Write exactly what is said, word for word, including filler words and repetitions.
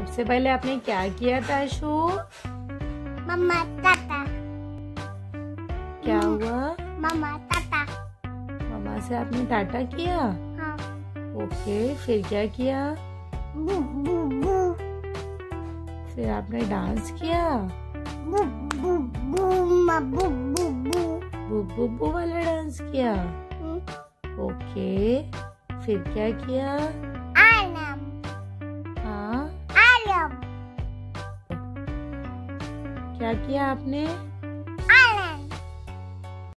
सबसे पहले आपने क्या किया ताशु? मम्मा टाटा। क्या हुआ? मम्मा टाटा। मम्मा से आपने टाटा किया? हाँ। ओके, फिर क्या किया? बू बू बू। फिर आपने डांस किया? बू बू बू मा बू बू बू। बू बू बू वाला डांस किया? ओके, फिर क्या किया? आलम। हाँ, आलम। क्या किया आपने?